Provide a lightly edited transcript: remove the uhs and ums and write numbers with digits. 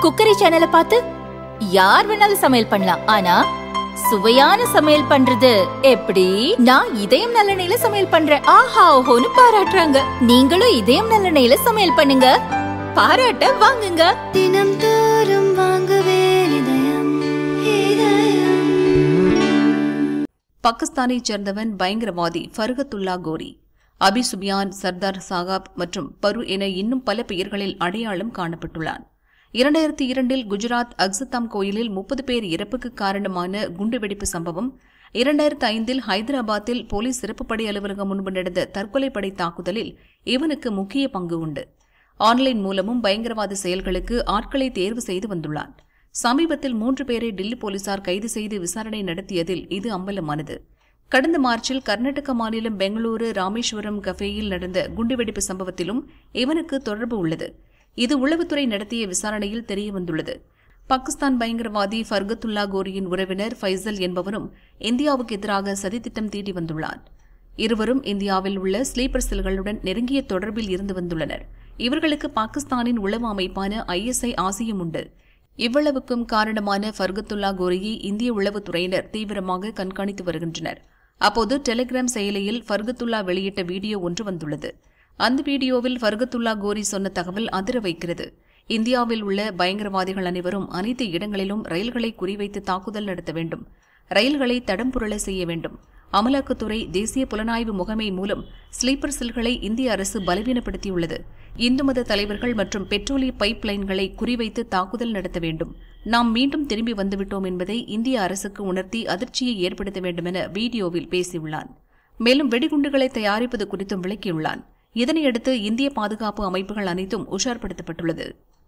Cookery சேனலை பார்த்து யார் வேணாலும் சமையல் பண்ணலாம். ஆனா சுவையான சமையல் பண்றது எப்படி? நான் இதயம் நல்லெண்ணெயில சமையல் பண்றேன். ஆஹா ஓஹோன்னு பாராட்டுறாங்க. நீங்களும் இதயம் நல்லெண்ணெயில சமையல் பண்ணுங்க, பாராட்ட வாங்குங்க. தினம் தோறும் வாங்குவே இதயம் இதயம். பாகிஸ்தானை சேர்ந்தவன் பயங்கரவாதி ஃபர்கத்துல்லா கோரி. அபி சுபியான், சர்தார் சாகாப் மற்றும் பரு என இன்னும் பல பெயர்களில் அடையாளம் காணப்பட்டுள்ளான். 2002இல் குஜராத் அக்ஸதாம் கோயிலில் 30 பேர் இறப்புக்கு காரணமான குண்டுவெடிப்பு சம்பவம், 2005இல் ஹைதராபாத்தில் போலீஸ் சிறப்பு படை அலுவலகம் முன்பு நடந்த தற்கொலைப்படை தாக்குதலில் இவனுக்கு முக்கிய பங்கு உண்டு. ஆன்லைன் மூலமும் பயங்கரவாத செயல்களுக்கு ஆட்களை தேர்வு செய்து வந்துள்ளான். சமீபத்தில் 3 பேரை டில்லி போலீசார் கைது செய்து விசாரணை நடத்தியதில் இது அம்பலமானது. கடந்த மார்ச்சில் கர்நாடக மாநிலம் பெங்களூரு ராமேஸ்வரம் கஃபேயில் நடந்த குண்டுவெடிப்பு சம்பவத்திலும் இவனுக்கு தொடர்பு உள்ளது. இது உளவுத்துறை நடத்திய விசாரணையில் தெரியவந்துள்ளது. பாகிஸ்தான் பயங்கரவாதி ஃபர்கத்துல்லா கோரியின் உறவினர் ஃபைசல் என்பவரும் இந்தியாவுக்கு எதிராக சதித்திட்டம் தீட்டி வந்துள்ளார். இருவரும் இந்தியாவில் உள்ள ஸ்லீப்பர் செல்களுடன் நெருங்கிய தொடர்பில் இருந்து வந்துள்ளனர். இவர்களுக்கு பாகிஸ்தானின் உளவு அமைப்பான ISI ஆசியும் உண்டு. இவ்வளவுக்கும் காரணமான ஃபர்கத்துல்லா கோரியை இந்திய உளவுத்துறையினர் தீவிரமாக கண்காணித்து வருகின்றனர். அப்போது டெலிகிராம் செயலியில் ஃபர்கத்துல்லா வெளியிட்ட வீடியோ ஒன்று வந்துள்ளது. அந்த வீடியோவில் ஃபர்கத்துல்லா கோரி சொன்ன தகவல் அதிர வைக்கிறது. இந்தியாவில் உள்ள பயங்கரவாதிகள் அனைவரும் அனைத்து இடங்களிலும் ரயில்களை குறிவைத்து தாக்குதல் நடத்த வேண்டும், ரயில்களை தடம் புரள செய்ய வேண்டும். அமலாக்கத்துறை, தேசிய புலனாய்வு முகமை மூலம் ஸ்லீப்பர் செல்களை இந்திய அரசு பலவீனப்படுத்தியுள்ளது. இந்து மத தலைவர்கள் மற்றும் பெட்ரோலிய பைப் லைன்களை குறிவைத்து தாக்குதல் நடத்த வேண்டும். நாம் மீண்டும் திரும்பி வந்துவிட்டோம் என்பதை இந்திய அரசுக்கு உணர்த்தி அதிர்ச்சியை ஏற்படுத்த வேண்டும் என வீடியோவில் பேசியுள்ளான். மேலும் வெடிகுண்டுகளை தயாரிப்பது குறித்தும் விளக்கியுள்ளான். இதனையடுத்து இந்திய பாதுகாப்பு அமைப்புகள் அனைத்தும் உஷார்படுத்தப்பட்டுள்ளது.